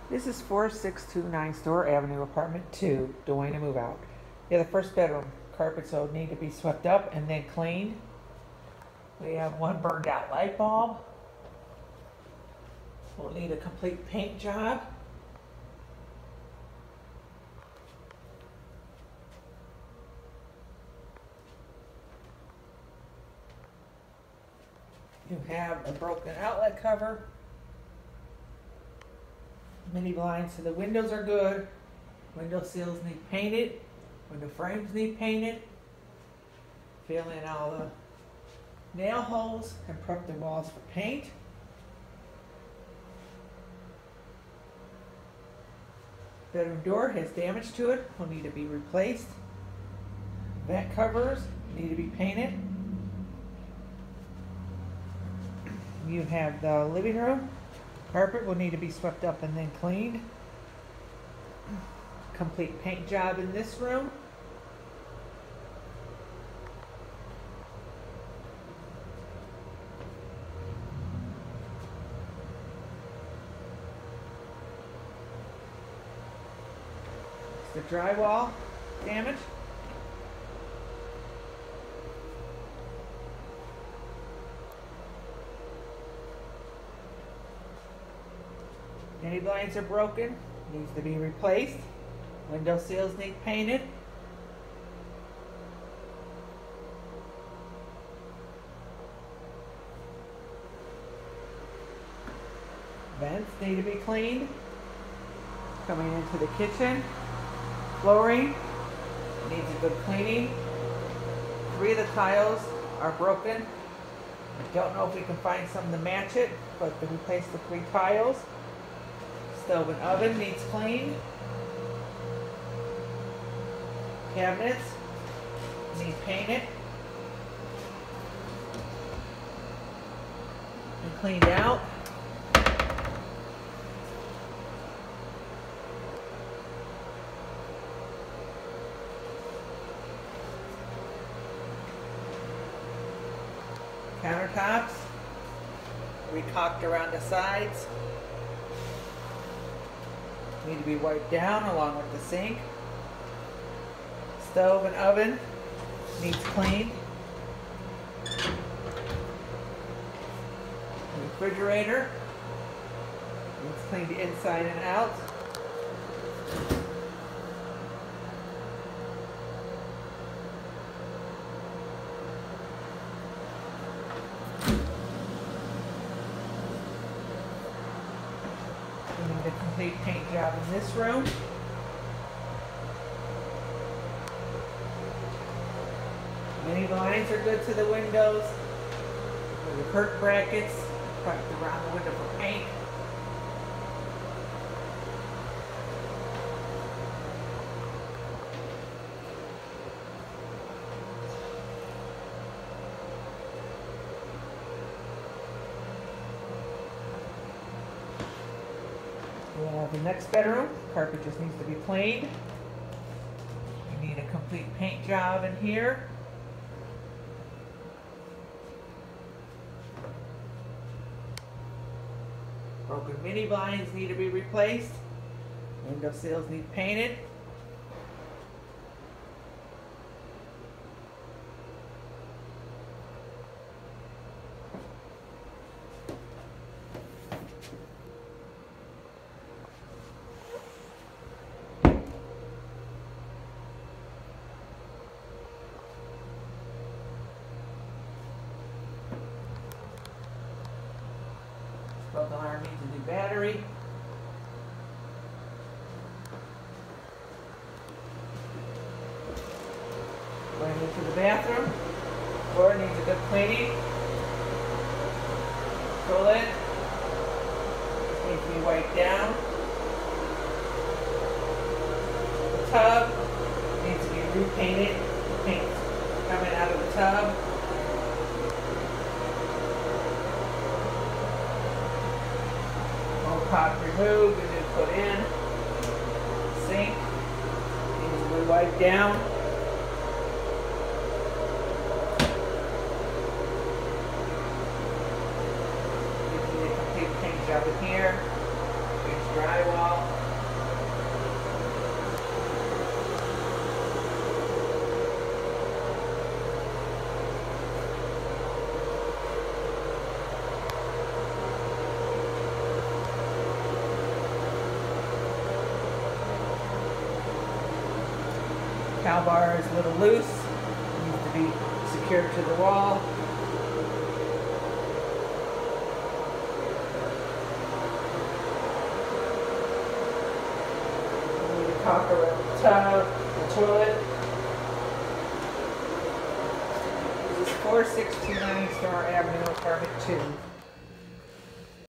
This is 4629 Store Avenue, Apartment 2, Duane Move Out. Yeah, the first bedroom carpets will need to be swept up and then cleaned. We have one burned out light bulb. We'll need a complete paint job. You have a broken outlet cover. Mini blinds, so the windows are good. Window sills need painted. Window frames need painted. Fill in all the nail holes and prep the walls for paint. Bedroom door has damage to it, will need to be replaced. Vent covers need to be painted. You have the living room. Carpet will need to be swept up and then cleaned. Complete paint job in this room. The drywall damage. Many blinds are broken, needs to be replaced. Window sills need painted. Vents need to be cleaned. Coming into the kitchen. Flooring needs a good cleaning. 3 of the tiles are broken. I don't know if we can find some to match it, but to replace the 3 tiles. Stove and oven needs cleaned. Cabinets need painted and cleaned out. Countertops recaulked around the sides. Need to be wiped down along with the sink. Stove and oven needs cleaned. Refrigerator needs cleaned inside and out. We need a complete paint job in this room. Many blinds are good to the windows. The curtain brackets tucked around the window for paint. We have the next bedroom. Carpet just needs to be cleaned. We need a complete paint job in here. Broken mini blinds need to be replaced. Window sills need painted. Smoke alarm needs a new battery. Going into the bathroom. Floor needs a good cleaning. Toilet needs to be wiped down. The tub needs to be repainted. Paint coming out of the tub. Pot removed and then put in. Sink needs to be wiped down. You need a complete paint job in here. drywall. Cow bar is a little loose, needs to be secured to the wall. We need to caulk around the tub, the toilet. This is 4629 Star Avenue, apartment 2.